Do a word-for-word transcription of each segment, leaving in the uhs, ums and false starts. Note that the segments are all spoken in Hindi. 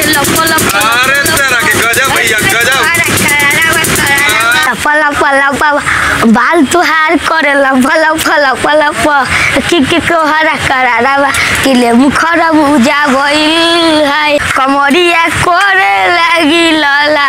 अरे तेरा के गजब भैया गजब। पला पला पला बाल तुहार करेला पला पला पला प कि कि को हरा करारा कि ले मुखरा बुझा गइल है कमरिया कोरे लागी लला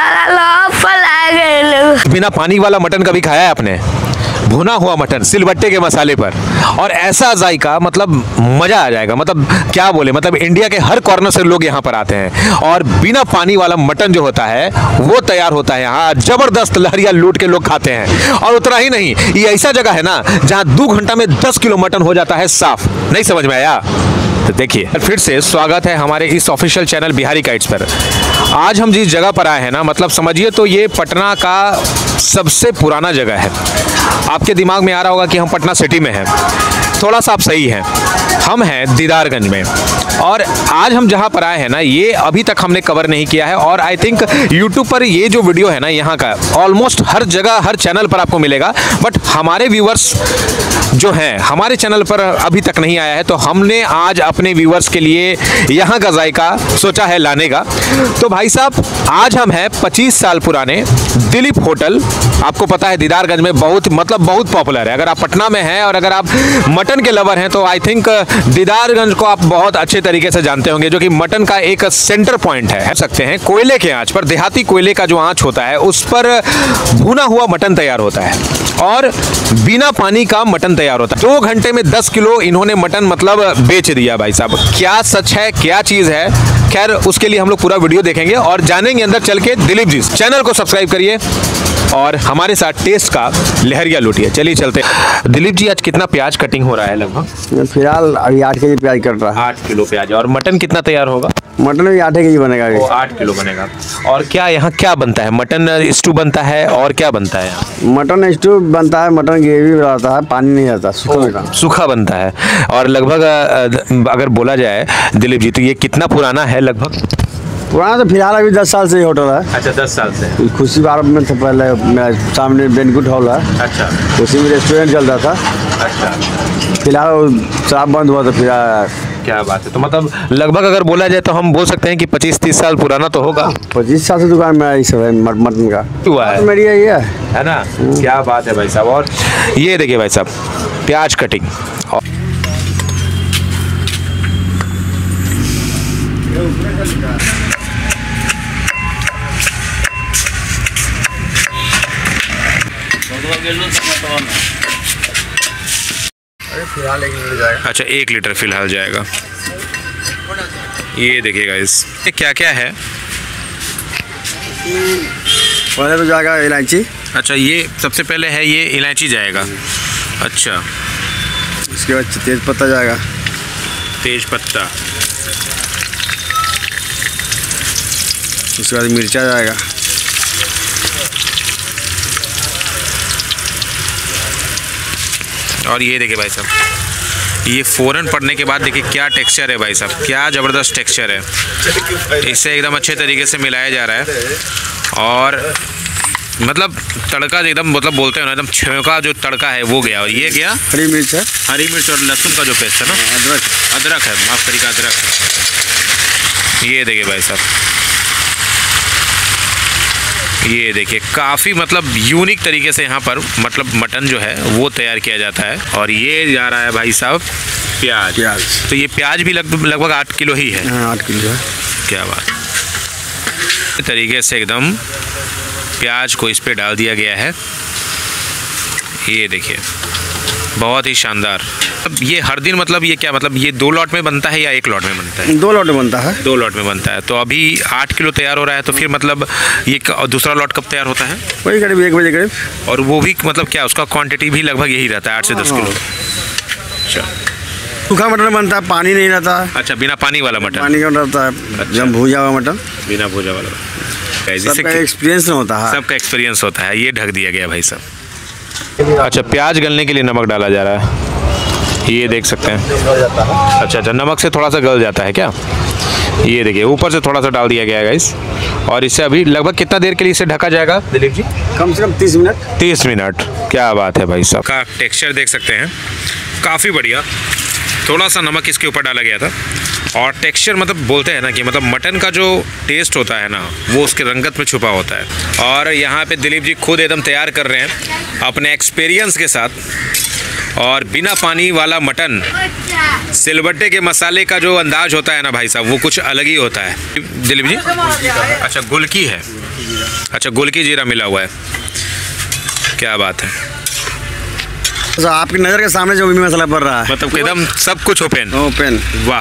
लला पला गेल। बिना पानी वाला मटन कभी खाया है आपने? भुना हुआ मटन सिलबट्टे के मसाले पर, और ऐसा जायका, मतलब मजा आ जाएगा। मतलब क्या बोले, मतलब इंडिया के हर कॉर्नर से लोग यहाँ पर आते हैं और बिना पानी वाला मटन जो होता है वो तैयार होता है यहाँ, जबरदस्त लहरिया लूट के लोग खाते हैं। और उतना ही नहीं, ये ऐसा जगह है ना जहाँ दो घंटा में दस किलो मटन हो जाता है साफ। नहीं समझ में आया? तो देखिए, फिर से स्वागत है हमारे इस ऑफिशियल चैनल बिहारी काइट्स पर। आज हम जिस जगह पर आए हैं ना, मतलब समझिए तो ये पटना का सबसे पुराना जगह है। आपके दिमाग में आ रहा होगा कि हम पटना सिटी में हैं, थोड़ा सा आप सही हैं। हम हैं दीदारगंज में, और आज हम जहां पर आए हैं ना, ये अभी तक हमने कवर नहीं किया है। और आई थिंक यूट्यूब पर ये जो वीडियो है ना यहाँ का, ऑलमोस्ट हर जगह हर चैनल पर आपको मिलेगा, बट हमारे व्यूवर्स जो हैं हमारे चैनल पर अभी तक नहीं आया है। तो हमने आज अपने व्यूवर्स के लिए यहाँ का जायका सोचा है लाने का। तो भाई साहब, आज हम हैं पच्चीस साल पुराने दिलीप होटल। आपको पता है दीदारगंज में बहुत, मतलब बहुत पॉपुलर है। अगर आप पटना में हैं और अगर आप मटन के लवर हैं तो आई थिंक दीदारगंज को आप बहुत अच्छे तरीके से जानते होंगे, जो कि मटन का एक सेंटर पॉइंट है। सकते हैं कोयले के आंच पर, देहाती कोयले का जो आंच होता है उस पर भुना हुआ मटन तैयार होता है और बिना पानी का मटन तैयार होता है। दो घंटे में दस किलो इन्होंने मटन मतलब बेच दिया भाई साहब। क्या सच है, क्या चीज है, खैर उसके लिए हम लोग पूरा वीडियो देखेंगे और जानेंगे अंदर चल के। दिलीप जी, चैनल को सब्सक्राइब करिए और हमारे साथ टेस्ट का लहरिया लूटिए। चलिए चलते। दिलीप जी, आज कितना प्याज कटिंग हो रहा है? लगभग फिलहाल अभी आठ के जी प्याज कट रहा है। आठ किलो प्याज। और मटन कितना तैयार होगा? मटन भी आठ के जी बनेगा। वो आठ किलो बनेगा। और क्या यहाँ क्या बनता है? मटन स्टू बनता है और क्या बनता है यहाँ? मटन स्टू बनता है, मटन ग्रेवी बनता है, पानी नहीं आता, सूखा सूखा बनता है। और लगभग अगर बोला जाए दिलीप जी, तो ये कितना पुराना है? लगभग पुराना तो फिलहाल अभी दस साल से ही होटल है। अच्छा, दस साल से। खुशी बार में तो पहले मेरा सामने बेनकुट हॉल है। अच्छा, उसी में रेस्टोरेंट चलता था। अच्छा, फिलहाल शराब बंद हुआ तो फिर। क्या बात है। तो मतलब लगभग अगर बोला जाए तो हम बोल सकते हैं कि पच्चीस तीस साल पुराना तो होगा। पच्चीस साल से दुकान में आई सब है मटन का हुआ है मेरी ये है ना। क्या बात है भाई साहब। और ये देखिए भाई साहब, प्याज कटिंग। फिलहाल एक लीटर जाएगा। अच्छा, एक लीटर फिलहाल जाएगा। ये देखिएगा, इस क्या क्या है? पहले तो जाएगा इलायची। अच्छा, ये सबसे पहले है, ये इलायची जाएगा। अच्छा, इसके बाद तेज पत्ता जाएगा। तेज पत्ता। उसके बाद मिर्चा जाएगा। और ये देखिए भाई साहब, ये फ़ौरन पड़ने के बाद देखिए क्या टेक्सचर है भाई साहब, क्या ज़बरदस्त टेक्सचर है। इसे एकदम अच्छे तरीके से मिलाया जा रहा है और मतलब तड़का एकदम, मतलब बोलते हैं ना, एकदम छौंका जो तड़का है वो गया। और ये गया हरी मिर्च है, हरी मिर्च और लहसुन का जो पेस्ट है ना, अदरक अदरक है, माफ़ करिएगा, अदरक। ये देखिए भाई साहब, ये देखिए काफ़ी मतलब यूनिक तरीके से यहाँ पर मतलब मटन जो है वो तैयार किया जाता है। और ये जा रहा है भाई साहब प्याज। प्याज तो ये प्याज भी लगभग लगभग आठ किलो ही है। हाँ, आठ किलो है। क्या बात। इस तरीके से एकदम प्याज को इस पे डाल दिया गया है। ये देखिए, बहुत ही शानदार। अब ये हर दिन मतलब ये क्या मतलब ये दो लॉट में बनता है या एक लॉट में बनता है? दो लॉट में बनता है। दो लॉट में बनता है। तो अभी आठ किलो तैयार हो रहा है, तो फिर मतलब ये दूसरा लॉट कब तैयार होता है? वही करीब एक बजे करीब। और वो भी मतलब क्या उसका क्वांटिटी भी लगभग यही रहता है, आठ से दस किलो? अच्छा, सूखा मटन बनता है, पानी नहीं रहता है। अच्छा, बिना पानी वाला मटन? पानी का रहता है। अच्छा। जब भूजा हुआ मटन, बिना भूजा वाला। सबका एक्सपीरियंस नहीं होता है। सबका एक्सपीरियंस होता है। ये ढक दिया गया भाई साहब। अच्छा, प्याज गलने के लिए नमक डाला जा रहा है, ये देख सकते हैं। अच्छा अच्छा, नमक से थोड़ा सा गल जाता है क्या? ये देखिए ऊपर से थोड़ा सा डाल दिया गया है गाइस। और इससे अभी लगभग कितना देर के लिए इसे ढका जाएगा दिलीप जी? कम से कम तीस मिनट। तीस मिनट। क्या बात है भाई साहब। का टेक्सचर देख सकते हैं, काफ़ी बढ़िया। थोड़ा सा नमक इसके ऊपर डाला गया था और टेक्सचर मतलब बोलते हैं ना कि मतलब मटन का जो टेस्ट होता है ना वो उसके रंगत में छुपा होता है। और यहाँ पे दिलीप जी खुद एकदम तैयार कर रहे हैं अपने एक्सपीरियंस के साथ। और बिना पानी वाला मटन सिलबट्टे के मसाले का जो अंदाज होता है ना भाई साहब वो कुछ अलग ही होता है। दिलीप जी अच्छा गुलकी है, अच्छा गुलकी जीरा मिला हुआ है, क्या बात है। तो आपकी नज़र के सामने जो भी मसाला पड़ रहा है मतलब एकदम सब कुछ ओपन ओपन। वाह।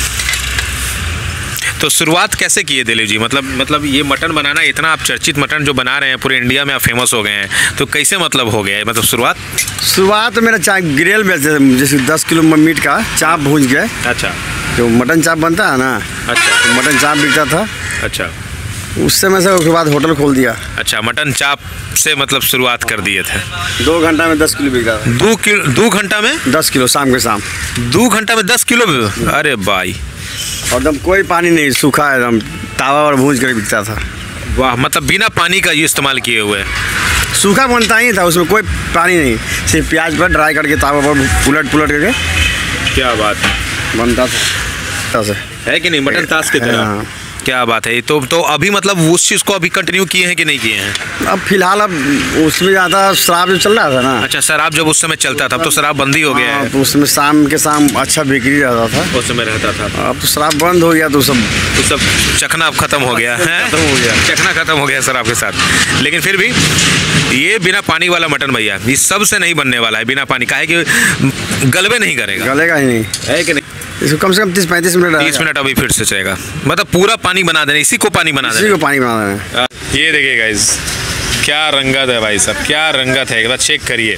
तो शुरुआत कैसे की है दिलीप जी? मतलब मतलब ये मटन बनाना, इतना आप चर्चित मटन जो बना रहे हैं पूरे इंडिया में आप फेमस हो गए हैं, तो कैसे मतलब हो गया है मतलब शुरुआत? शुरुआत मेरा चाप ग्रिल बेचते थे, जैसे दस किलो मीट का चाप भूज गए। अच्छा जो मटन चाप बनता है ना, अच्छा तो मटन चाप बिकता था। अच्छा उससे में से उसके बाद होटल खोल दिया। अच्छा मटन चाप से मतलब शुरुआत कर दिए थे। दो घंटा में दस किलो बिकता था। दो किलो दो घंटा में दस किलो शाम के शाम दो घंटा में दस किलो में? अरे भाई, और एकदम कोई पानी नहीं, सूखा एकदम तावा पर भूज कर बिकता था। वाह, मतलब बिना पानी का ये इस्तेमाल किए हुए सूखा बनता ही था, उसमें कोई पानी नहीं, सिर्फ प्याज पर ड्राई करके तावा पर उलट पुलट करके क्या बात है बनता था। है कि नहीं मटन ताश की तरह? क्या बात है। तो तो अभी मतलब उस चीज़ को अभी कंटिन्यू किए हैं कि नहीं किए हैं? अब फिलहाल अब उसमें ज़्यादा शराब जो चल रहा था ना। अच्छा शराब जब उस समय चलता था, अब तो शराब बंदी हो गया है। तो उसमें शाम के शाम अच्छा बिक्री रहता था, उस समय रहता था। अब तो शराब बंद हो गया तो सब तो सब चखना अब खत्म हो गया है, खत्म हो गया, चखना खत्म हो गया शराब के साथ। लेकिन फिर भी ये बिना पानी वाला मटन भैया ये सबसे नहीं बनने वाला है बिना पानी का, है कि गलबे नहीं करेगा, गलेगा ही नहीं, है कि नहीं? इसको कम से कम तीस पैंतीस मिनट तीस मिनट अभी फिर से चलेगा, मतलब पूरा पानी बना देना, इसी को पानी बना इसी देना, को पानी बना देना। ये देखिए गाइस क्या रंगत है भाई साहब, क्या रंगत है, एक बार चेक करिए।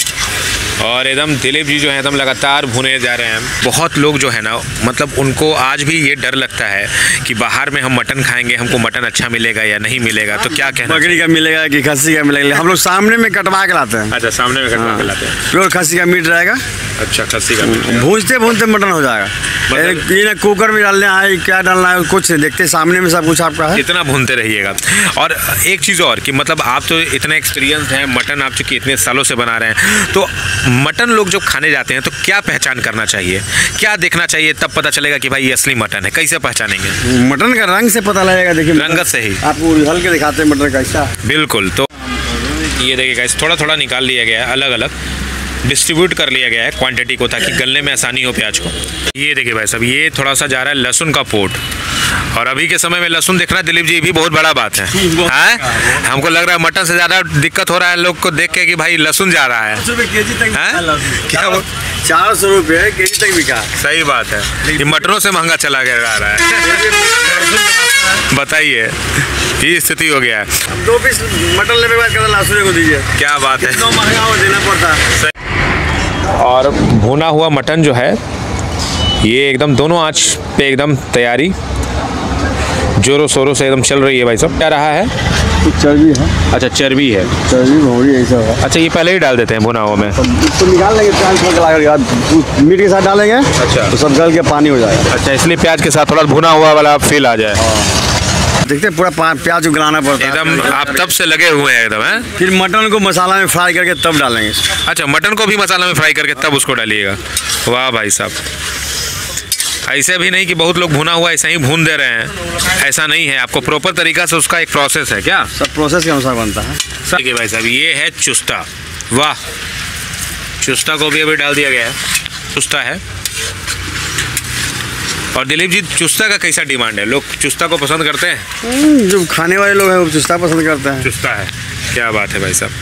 और एकदम दिलीप जी जो है एकदम लगातार भुने जा रहे हैं। बहुत लोग जो है ना मतलब उनको आज भी ये डर लगता है कि बाहर में हम मटन खाएंगे हमको मटन अच्छा मिलेगा या नहीं मिलेगा, तो क्या कहना? बकरी का मिलेगा कि खस्सी का मिलेगा? हम लोग सामने में कटवा के लाते हैं। अच्छा सामने में कटवा के लाते हैं, प्योर खस्सी का मीट रहेगा। अच्छा खस्सी का मीट। भूनते भूनते मटन हो जाएगा। मतलब- ये ना कुकर में डालना है क्या डालना है कुछ नहीं देखते, सामने में सब कुछ आपका है। इतना भूनते रहिएगा। और एक चीज़ और कि मतलब आप तो इतने एक्सपीरियंस हैं, मटन आप चूँकि इतने सालों से बना रहे हैं, तो मटन लोग जो खाने जाते हैं तो क्या पहचान करना चाहिए, क्या देखना चाहिए तब पता चलेगा कि भाई ये असली मटन है? कैसे पहचानेंगे? मटन का रंग से पता लगेगा। देखिए रंगत से ही आपको हल्के दिखाते हैं मटन कैसा। बिल्कुल। तो ये देखिए गाइस थोड़ा थोड़ा निकाल लिया गया है, अलग अलग डिस्ट्रीब्यूट कर लिया गया है क्वांटिटी को, ताकि गलने में आसानी हो प्याज को। ये देखिए भाई साहब ये थोड़ा सा जा रहा है लहसुन का पोट, और अभी के समय में लहसुन देखना दिलीप जी भी बहुत बड़ा बात है, हैं? हमको लग रहा है मटन से ज़्यादा दिक्कत हो रहा है लोग को देख के कि भाई लहसुन जा रहा है, हैं? क्या वो चार सौ रुपये के जी तक बिका। सही बात है, ये मटनों से महंगा चला गया जा रहा है। बताइए ये स्थिति हो गया है। दो पीस मटन लेने के बाद कहता लहसुन को दीजिए, क्या बात है, तो महंगा हो देना पड़ता है। और भुना हुआ मटन जो है ये एकदम दोनों आंच पे एकदम तैयारी जोरों शोरों से एकदम चल रही है भाई साहब। क्या रहा है? चर्बी है। अच्छा चर्बी है, चर्बी भौरी ऐसा है। अच्छा ये पहले ही डाल देते हैं भुना हुआ में? इसको निकाल लेंगे प्याज को गला कर, मीट के साथ डालेंगे। अच्छा तो सब गल के पानी हो जाएगा। अच्छा इसलिए प्याज के साथ थोड़ा भुना हुआ वाला फील आ जाए। देखते हैं पूरा प्याज को गलाना पड़ता है एकदम आप तब से लगे हुए हैं एकदम, हैं? फिर मटन को मसाला में फ्राई करके तब डालेंगे। अच्छा मटन को भी मसाला में फ्राई करके तब उसको डालिएगा। वाह भाई साहब, ऐसे भी नहीं कि बहुत लोग भुना हुआ ऐसा ही भून दे रहे हैं, ऐसा नहीं है, आपको प्रॉपर तरीका से उसका एक प्रोसेस है। क्या सब प्रोसेस के अनुसार बनता है। ठीक है भाई साहब ये है चुस्ता। वाह, चुस्ता को भी अभी डाल दिया गया है, चुस्ता है। और दिलीप जी चुस्ता का कैसा डिमांड है, लोग चुस्ता को पसंद करते हैं? जो खाने वाले लोग हैं वो चुस्ता पसंद करते हैं। चुस्ता है, क्या बात है भाई साहब।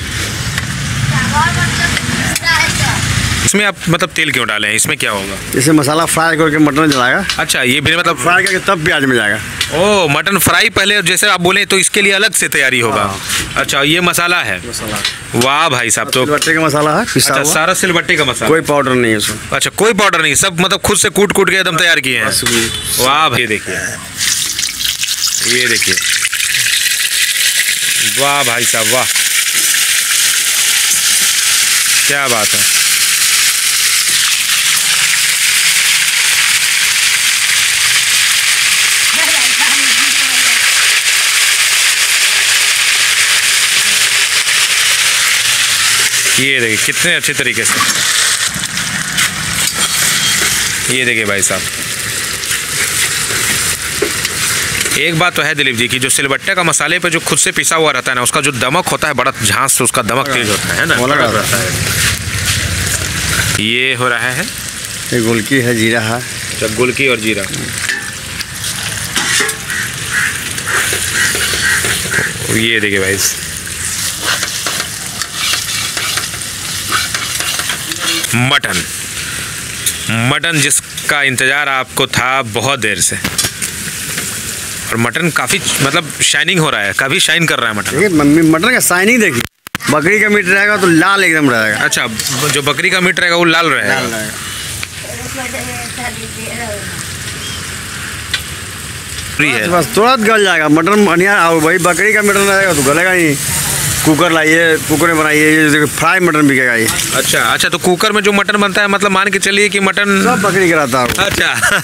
इसमें आप मतलब तेल क्यों डालें, इसमें क्या होगा? जैसे मसाला फ्राई करके मटन जलाएगा। अच्छा ये भी मतलब फ्राई करके तब प्याज में जाएगा। ओ मटन फ्राई पहले जैसे आप बोले तो इसके लिए अलग से तैयारी होगा। अच्छा ये मसाला है। मसाला वाह भाई साहब, तो सिलबट्टे का मसाला है पिसा अच्छा हुआ। सारा सिलबट्टे का मसाला, कोई पाउडर नहीं है उसमें। अच्छा कोई पाउडर नहीं, सब मतलब खुद से कूट कूट के एकदम तैयार किए हैं। वाह भाई देखिए, ये देखिए, वाह भाई साहब वाह, क्या बात है। ये देखिए कितने अच्छे तरीके से ये देखिए भाई साहब, एक बात तो है दिलीप जी की जो सिलबट्टे का मसाले पे जो खुद से पिसा हुआ रहता है ना, उसका जो दमक होता है बड़ा झांस से उसका दमक तेज होता है ना, कड़क रहता है। ये हो रहा है, ये गुलकी है, जीरा है, जब गुलकी और जीरा। ये देखिए भाई, मटन मटन जिसका इंतज़ार आपको था बहुत देर से, और मटन काफ़ी मतलब शाइनिंग हो रहा है, काफ़ी शाइन कर रहा है मटन। देखिए मम्मी मटन का शाइनिंग देखिए, बकरी का मीट रहेगा तो लाल एकदम रहेगा। अच्छा, जो बकरी का मीट रहेगा वो लाल रहेगा। लाल रहेगा। है। बस तुरंत गल जाएगा मटन बढ़िया। और वही बकरी का मटन रहेगा तो गलेगा नहीं। कुकर लाइए, कुकर में बनाइए, ये फ्राई मटन बिकेगा ये। अच्छा अच्छा, तो कुकर में जो मटन बनता है मतलब मान के चलिए कि मटन सब बकरी का रहता है। अच्छा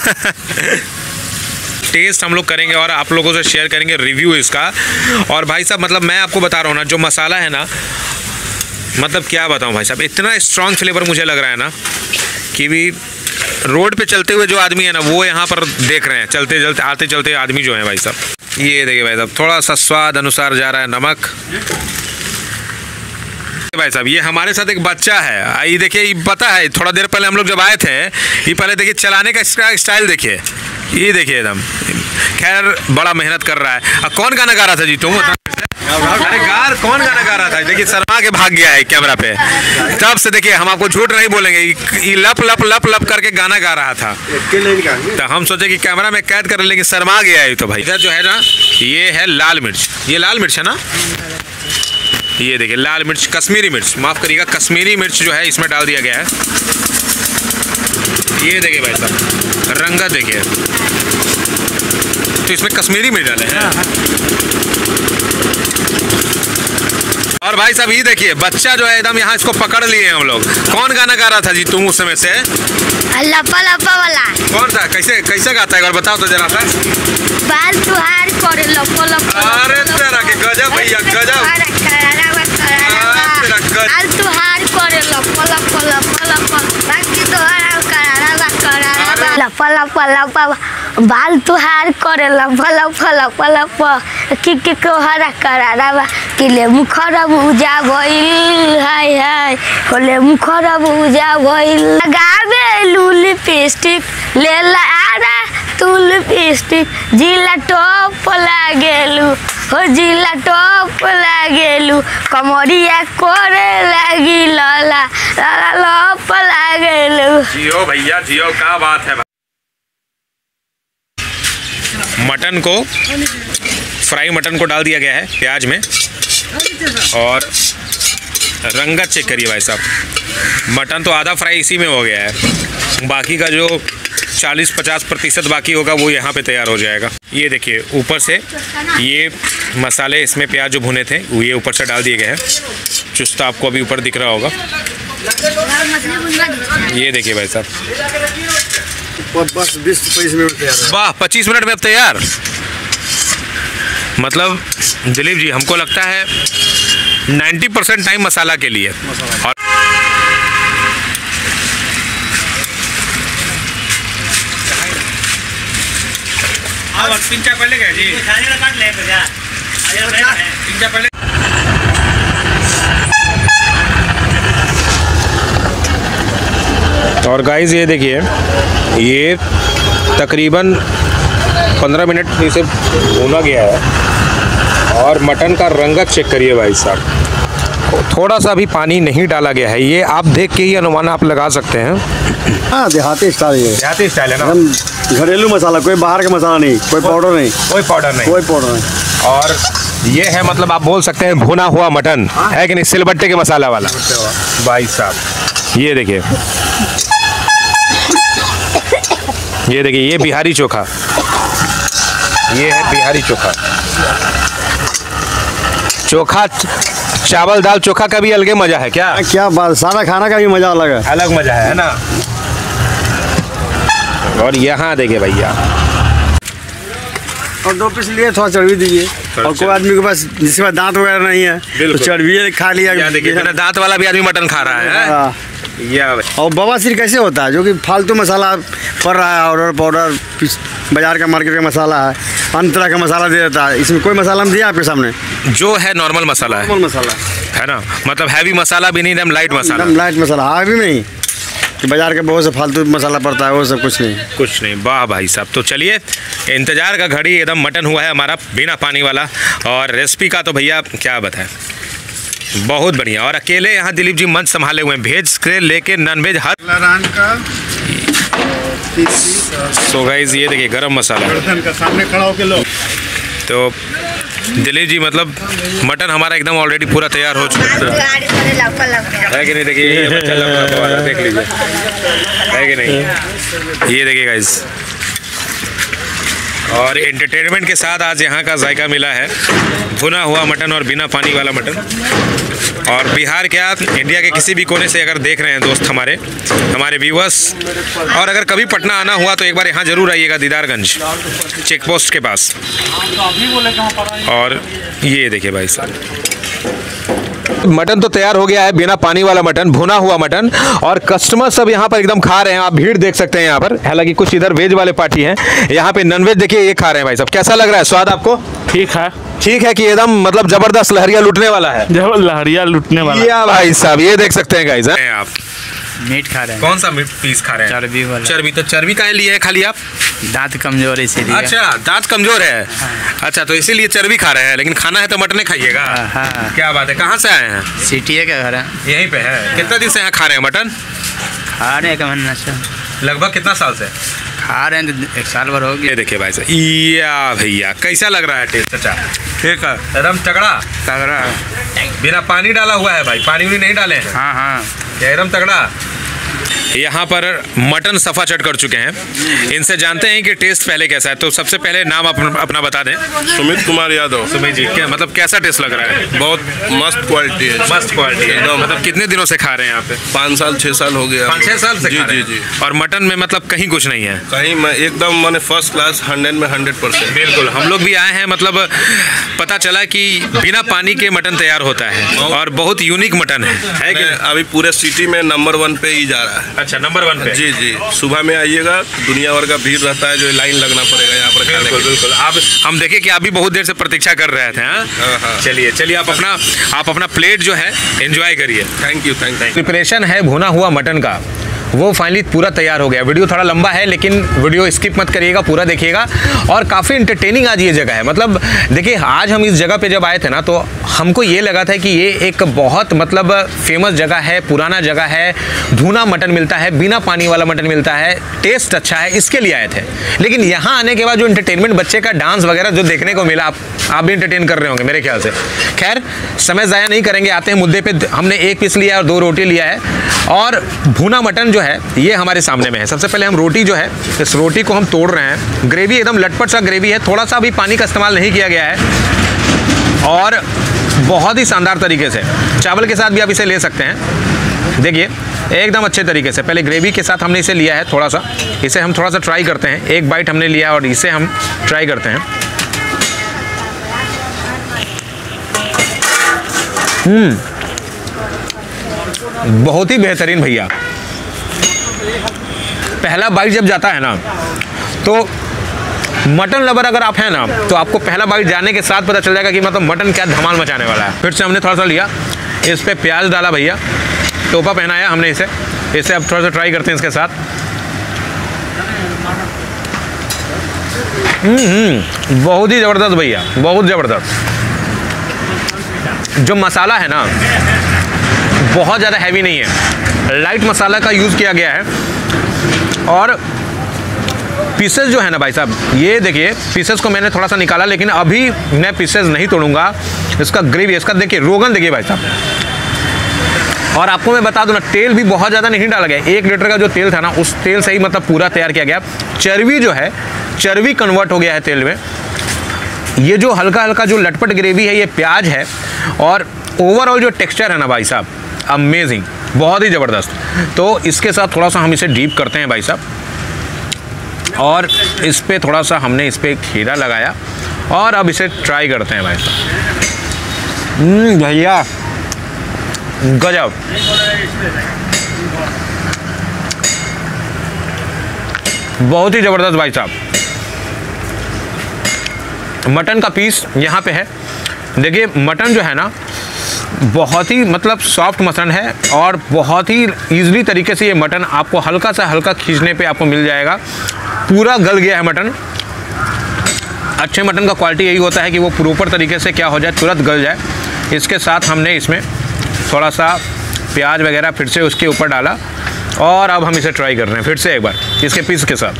टेस्ट हम लोग करेंगे और आप लोगों से शेयर करेंगे रिव्यू इसका। और भाई साहब मतलब मैं आपको बता रहा हूँ ना, जो मसाला है ना, मतलब क्या बताऊँ भाई साहब, इतना स्ट्रॉन्ग फ्लेवर मुझे लग रहा है ना कि भी रोड पे चलते हुए जो आदमी है ना वो यहाँ पर देख रहे हैं, चलते चलते आते चलते आदमी जो है भाई साहब। ये देखिए भाई साहब, थोड़ा सा स्वाद अनुसार जा रहा है नमक। भाई साहब ये हमारे साथ एक बच्चा है, ये देखिए, ये पता है थोड़ा देर पहले हम लोग जब आए थे, ये पहले देखिए चलाने का स्टाइल देखिए, ये देखिए एकदम, खैर बड़ा मेहनत कर रहा है। अब कौन गाना गा रहा था जी तुम? अरे गार कौन गाना गा रहा था? देखिए शर्मा के भाग गया है कैमरा पे, तब से देखिए हम आपको झूठ नहीं बोलेंगे, ये लप लप लप लप करके गाना गा रहा था। तो हम सोचे कि कैमरा में कैद कर लेंगे, शर्मा गया है। तो भाई इधर जो है ना, ये है लाल मिर्च, ये लाल मिर्च है ना, ये देखिए लाल मिर्च, कश्मीरी मिर्च, माफ़ करिएगा, कश्मीरी मिर्च जो है इसमें डाल दिया गया है। ये देखिए भाई साहब, रंगा देखिए, तो इसमें कश्मीरी मिर्च डाले हैं। और भाई साहब ये देखिए बच्चा जो है एकदम यहाँ इसको पकड़ लिए हम लोग। कौन गाना गा रहा था जी तुम उस समय से? लपा लपा वाला कौन था? कैसे कैसे गाता है एक बार बताओ तो जरा सा। बाल तुहार करे लपा लपा। अरे तेरा के गजब भैया, गजब। बाल तुहार करे लपा लपा लपा लपा, बाकी तोहार करारा करारा लपा लपा लपा, बाल तुहार करे लपा लपा लपा लपा, कि कि कोहरा करारा किले मुखरा बुझा भइल, हाय हाय होले मुखरा बुझा भइल। लगावे लूली लिपस्टिक ले लारा तू लिपस्टिक, जिला टॉप लागेलू हो, जिला टॉप लागेलू, कमरिया करे लागी लाला लाला लप लागेलू। जियो भैया जियो, क्या बात है। मटन को, फ्राई मटन को डाल दिया गया है प्याज में, और रंगत चेक करिए भाई साहब। मटन तो आधा फ्राई इसी में हो गया है, बाकी का जो चालीस पचास प्रतिशत बाकी होगा वो यहाँ पे तैयार हो जाएगा। ये देखिए ऊपर से ये मसाले, इसमें प्याज जो भुने थे वो ये ऊपर से डाल दिए गए हैं। चुस्ता आपको अभी ऊपर दिख रहा होगा। ये देखिए भाई साहब, बस बीस पच्चीस मिनट तैयार। वाह, पच्चीस मिनट में अब तैयार। मतलब दिलीप जी हमको लगता है नब्बे परसेंट टाइम मसाला के लिए। और पहले गए जी पहले। और गाइस ये देखिए, ये तकरीबन पंद्रह मिनट इसे भुना गया है, और मटन का रंगत चेक करिए भाई साहब, थोड़ा सा भी पानी नहीं डाला गया है। ये आप देख के ही अनुमान आप लगा सकते हैं। हाँ देहाती स्टाइल है, देहाती स्टाइल है ना, घरेलू मसाला, कोई बाहर का मसाला नहीं, कोई पाउडर नहीं, कोई पाउडर नहीं, कोई पाउडर नहीं। और ये है मतलब आप बोल सकते हैं भुना हुआ मटन है कि नहीं, सिलबट्टे के मसाला वाला भाई साहब। ये देखिए, ये देखिए, ये बिहारी चोखा, ये है बिहारी चोखा। चोखा, चावल दाल चोखा का भी अलग मजा है क्या? क्या बात, सारा खाना का भी मजा अलग है, अलग मजा है ना। और यहाँ देखिए भैया, और दो पीस लिए थोड़ा चर्बी दीजिए। और कोई आदमी के पास जिसके पास दांत वगैरह नहीं है तो चर्बी खा लिया। देखिए दांत वाला भी आदमी मटन खा रहा है। या और बवासीर कैसे होता है, जो कि फालतू मसाला पड़ रहा है, ऑर्डर पाउडर, बाजार का मार्केट का मसाला है, अन्य तरह का मसाला दे देता है। इसमें कोई मसाला हम दिया आपके सामने, जो है नॉर्मल मसाला है, नॉर्मल मसाला है ना, मतलब हैवी मसाला भी नहीं, एकदम लाइट मसाला, एकदम लाइट मसाला, हैवी नहीं कि बाजार के बहुत से फालतू मसाला पड़ता है, वो सब कुछ नहीं, कुछ नहीं। वाह भाई साहब, तो चलिए इंतजार का घड़ी एकदम मटन हुआ है हमारा बिना पानी वाला, और रेसिपी का तो भैया क्या बताएं, बहुत बढ़िया। और अकेले यहाँ दिलीप जी मंच संभाले हुए हैं, वेज से लेके नॉन वेज हर। सो गाइस ये देखिए गरम मसाला का सामने खड़ा होके लो। तो दिलीप जी मतलब मटन हमारा एकदम ऑलरेडी पूरा तैयार हो चुका है, है कि नहीं? देखिए ये बच्चा लग रहा है, देख लीजिए, है कि नहीं? ये देखिए गाइस, और एंटरटेनमेंट के साथ आज यहाँ का जायका मिला है, भुना हुआ मटन और बिना पानी वाला मटन। और बिहार क्या, इंडिया के किसी भी कोने से अगर देख रहे हैं दोस्त हमारे हमारे व्यूअर्स, और अगर कभी पटना आना हुआ तो एक बार यहाँ ज़रूर आइएगा, दीदारगंज चेक पोस्ट के पास। और ये देखिए भाई साहब, मटन तो तैयार हो गया है, बिना पानी वाला मटन, भुना हुआ मटन, और कस्टमर सब यहाँ पर एकदम खा रहे हैं। आप भीड़ देख सकते हैं यहाँ पर, हालांकि कुछ इधर वेज वाले पार्टी हैं, यहाँ पे नॉन वेज देखिए ये खा रहे हैं भाई साहब। कैसा लग रहा है स्वाद आपको? ठीक है, ठीक है कि एकदम मतलब जबरदस्त लहरिया लूटने वाला है, जब लहरिया लूटने वाला। या भाई साहब ये देख सकते हैं गाइस, आप मीट खा रहे हैं। कौन सा मीट पीस खा रहे हैं? चर्बी वाला। चर्बी, तो चर्बी का लिए है खाली आप? दांत कमजोर है इसीलिए। अच्छा, दांत कमजोर है, अच्छा तो इसीलिए चर्बी खा रहे हैं, लेकिन खाना है तो मटन खाइएगा। हाँ। क्या बात है, कहाँ से आए हैं? सिटी का घर है, यहीं पे है। कितना दिन से यहाँ खा रहे हैं मटन? खा रहे हैं का महीना से। लगभग कितना साल से खा रहे हैं? तो एक साल भर हो गया। ये देखिए भाई साहब, या भैया कैसा लग रहा है टेस्ट? अच्छा ठीक है, एकदम तगड़ा तगड़ा, बिना पानी डाला हुआ है भाई, पानी भी नहीं डाले हैं। हाँ हाँ, एकदम तगड़ा। यहाँ पर मटन सफ़ा चट कर चुके हैं, इनसे जानते हैं कि टेस्ट पहले कैसा है। तो सबसे पहले नाम अपना, अपना बता दें। सुमित कुमार यादव। सुमित जी, क्या मतलब कैसा टेस्ट लग रहा है? बहुत मस्त क्वालिटी है, मस्त क्वालिटी है एकदम। मतलब कितने दिनों से खा रहे हैं यहाँ पे? पाँच साल छः साल हो गया। पाँच छः साल से जी खा रहे जी हैं? जी। और मटन में मतलब कहीं कुछ नहीं है? कहीं मैं एकदम मैंने फर्स्ट क्लास हंड्रेड में हंड्रेड परसेंट। बिल्कुल, हम लोग भी आए हैं, मतलब पता चला कि बिना पानी के मटन तैयार होता है, और बहुत यूनिक मटन है, है कि अभी पूरे सिटी में नंबर वन पे ही जा रहा है। अच्छा, नंबर वन पे? जी जी, सुबह में आइएगा, दुनिया भर का भीड़ रहता है, जो लाइन लगना पड़ेगा यहाँ पर खाने बिल्कुल के लिए। बिल्कुल। आप हम देखे कि आप भी बहुत देर से प्रतीक्षा कर रहे थे। हाँ हाँ, हाँ। चलिए चलिए, आप अपना आप अपना प्लेट जो है एंजॉय करिए। Thank you thank you. Preparation है भुना हुआ मटन का, वो फाइनली पूरा तैयार हो गया। वीडियो थोड़ा लंबा है, लेकिन वीडियो स्किप मत करिएगा, पूरा देखिएगा। और काफ़ी इंटरटेनिंग आज ये जगह है। मतलब देखिए, आज हम इस जगह पे जब आए थे ना, तो हमको ये लगा था कि ये एक बहुत मतलब फेमस जगह है, पुराना जगह है, भुना मटन मिलता है, बिना पानी वाला मटन मिलता है, टेस्ट अच्छा है, इसके लिए आए थे। लेकिन यहाँ आने के बाद जो इंटरटेनमेंट, बच्चे का डांस वगैरह जो देखने को मिला, आप आप भी इंटरटेन कर रहे होंगे मेरे ख्याल से। खैर, समय ज़ाया नहीं करेंगे, आते हैं मुद्दे पे। हमने एक पीस लिया और दो रोटी लिया है, और भुना मटन जो है ये हमारे सामने में है। सबसे पहले हम रोटी जो है, इस रोटी को हम तोड़ रहे हैं। ग्रेवी एकदम लटपट सा ग्रेवी है, थोड़ा सा भी पानी का इस्तेमाल नहीं किया गया है, और बहुत ही शानदार तरीके से चावल के साथ भी आप इसे ले सकते हैं। देखिए एकदम अच्छे तरीके से, पहले ग्रेवी के साथ हमने इसे लिया है थोड़ा सा। इसे हम थोड़ा सा ट्राई करते हैं, एक बाइट हमने लिया और इसे हम ट्राई करते हैं। हम्म बहुत ही बेहतरीन भैया। पहला बाइट जब जाता है ना, तो मटन लवर अगर आप हैं ना, तो आपको पहला बाइट जाने के साथ पता चल जाएगा कि मतलब मटन क्या धमाल मचाने वाला है। फिर से हमने थोड़ा सा लिया, इस पे प्याज डाला भैया, टोपा पहनाया हमने इसे। इसे अब थोड़ा सा ट्राई करते हैं इसके साथ। हम्म बहुत ही ज़बरदस्त भैया, बहुत ज़बरदस्त। जो मसाला है ना, बहुत ज़्यादा हैवी नहीं है, लाइट मसाला का यूज़ किया गया है। और पीसेस जो है ना भाई साहब, ये देखिए पीसेस को मैंने थोड़ा सा निकाला, लेकिन अभी मैं पीसेस नहीं तोड़ूंगा। इसका ग्रेवी, इसका देखिए रोगन देखिए भाई साहब। और आपको मैं बता दूं ना, तेल भी बहुत ज़्यादा नहीं डाला गया। एक लीटर का जो तेल था ना, उस तेल से ही मतलब पूरा तैयार किया गया। चर्बी जो है, चर्बी कन्वर्ट हो गया है तेल में। ये जो हल्का हल्का जो लटपट ग्रेवी है, ये प्याज है। और ओवरऑल जो टेक्सचर है ना भाई साहब, अमेजिंग, बहुत ही ज़बरदस्त। तो इसके साथ थोड़ा सा हम इसे डीप करते हैं भाई साहब, और इस पे थोड़ा सा हमने इस पे खीरा लगाया, और अब इसे ट्राई करते हैं भाई साहब। भैया गजब, बहुत ही ज़बरदस्त भाई साहब। मटन का पीस यहाँ पे है, देखिए मटन जो है ना बहुत ही मतलब सॉफ्ट मटन है और बहुत ही ईजिली तरीके से ये मटन आपको हल्का सा हल्का खींचने पे आपको मिल जाएगा। पूरा गल गया है मटन। अच्छे मटन का क्वालिटी यही होता है कि वो प्रॉपर तरीके से क्या हो जाए, तुरंत गल जाए। इसके साथ हमने इसमें थोड़ा सा प्याज वगैरह फिर से उसके ऊपर डाला और अब हम इसे ट्राई कर रहे हैं फिर से एक बार इसके पीस के साथ।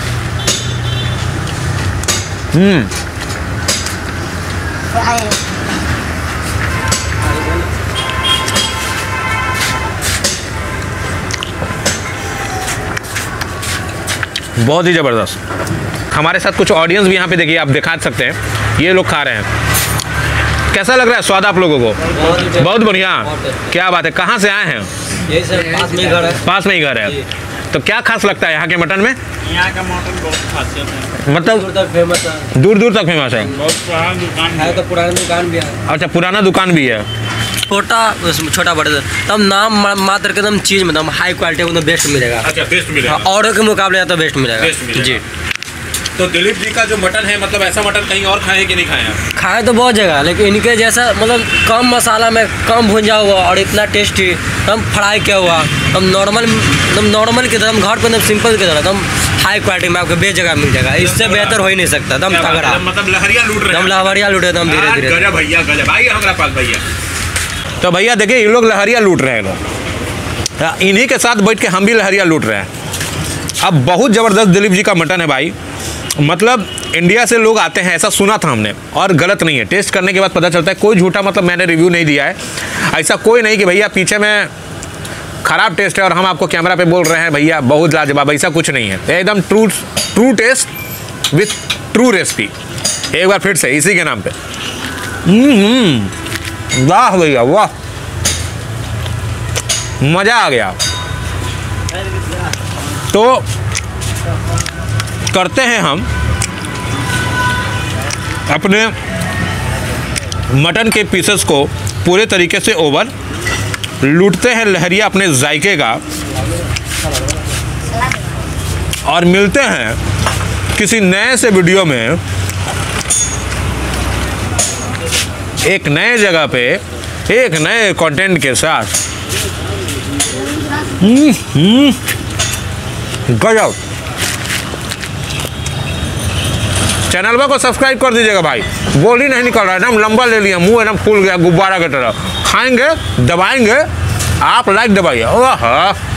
हम्म बहुत ही ज़बरदस्त। हमारे साथ कुछ ऑडियंस भी यहाँ पे देखिए, आप दिखा सकते हैं, ये लोग खा रहे हैं। कैसा लग रहा है स्वाद आप लोगों को? बहुत, बहुत बढ़िया। क्या बात है, कहाँ से आए हैं? यही सर पास में ही घर है। पास में ही घर है। तो क्या खास लगता है यहाँ के मटन में? यहाँ का मटन बहुत खासियत है, मतलब दूर तक फेमस है। दूर दूर तक फेमस है। बहुत पुराना दुकान है तो पुरानी दुकान भी है। अच्छा, पुराना दुकान भी है। छोटा उसमें छोटा बड़ा तब नाम मा- मात्र के एकदम चीज़ में एकदम हाई क्वालिटी में बेस्ट मिलेगा। अच्छा, बेस्ट मिलेगा। औरों के मुकाबले तो बेस्ट मिलेगा। बेस्ट मिलेगा। जी। तो दिलीप जी का जो मटन है, मतलब ऐसा मटन कहीं और खाए कि नहीं खाए आप? खाए तो बहुत जगह, लेकिन इनके जैसा मतलब कम मसाला में कम भुंजा हुआ और इतना टेस्टी, एकदम फ्राई किया हुआ, एकदम नॉर्मल एकदम नॉर्मल की तरह, घर पर एकदम सिंपल की तरह, एकदम हाई क्वालिटी में आपको बे जगह मिल जाएगा। इससे बेहतर हो ही नहीं सकता। एकदम तगड़ा, मतलब लहरिया लूट रहे हैं। एकदम लहरिया लूटे एकदम धीरे धीरे। गजब भैया, गजब। आइए हमारे पास भैया। तो भैया देखिए, ये लोग लहरिया लूट रहे हैं लोग, इन्हीं के साथ बैठ के हम भी लहरिया लूट रहे हैं। अब बहुत ज़बरदस्त दिलीप जी का मटन है भाई। मतलब इंडिया से लोग आते हैं ऐसा सुना था हमने, और गलत नहीं है। टेस्ट करने के बाद पता चलता है, कोई झूठा मतलब मैंने रिव्यू नहीं दिया है। ऐसा कोई नहीं कि भैया पीछे में ख़राब टेस्ट है और हम आपको कैमरा पे बोल रहे हैं भैया बहुत लाजवाब, ऐसा कुछ नहीं है। एकदम true true taste with true recipe. एक बार फिर से इसी के नाम पे। हम्म, वाह भैया वाह, मज़ा आ गया। तो करते हैं हम अपने मटन के पीसेस को पूरे तरीके से ओवर, लूटते हैं लहरिया अपने जायके का, और मिलते हैं किसी नए से वीडियो में एक नए जगह पे एक नए कंटेंट के साथ। हम्म हम्म गजब। चैनल को सब्सक्राइब कर दीजिएगा भाई, बोल ही नहीं निकल रहा है, एकदम लंबा ले लिया, मुंह एकदम फूल गया गुब्बारा की तरह। खाएंगे, दबाएंगे, आप लाइक दबाइए। ओह